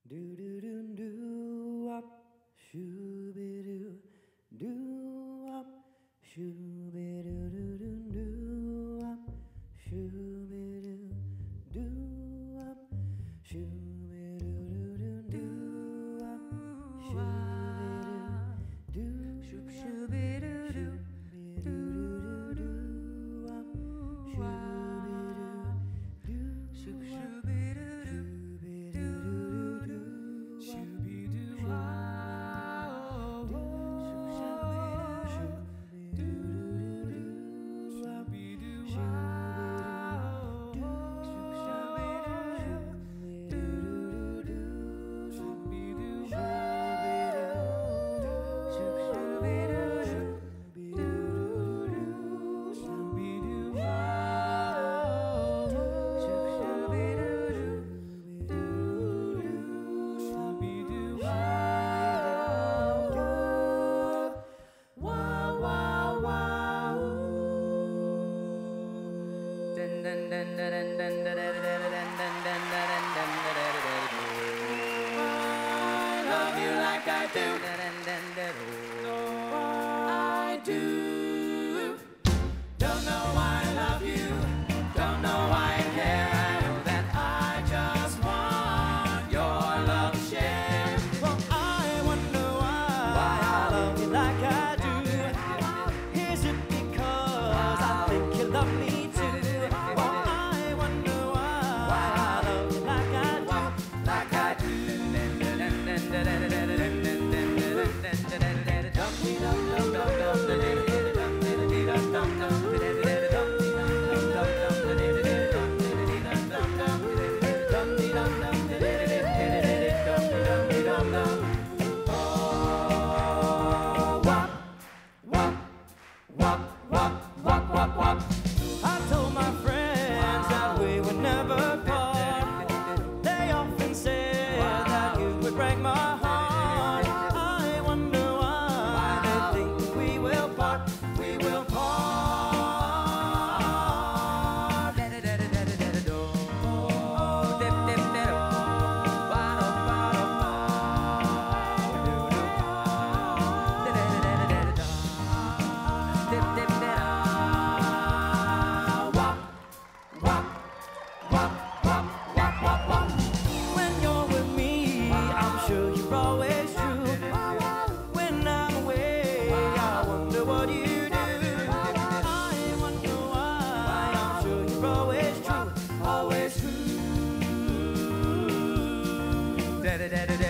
Do do do do up, shooby doo, do up, shooby doo doo doo do up, shooby doo, do up, shooby doo doo doo do up, shooby doo, shoop shooby doo doo, do do do do up, shooby doo, shoop shooby doo. Da da da da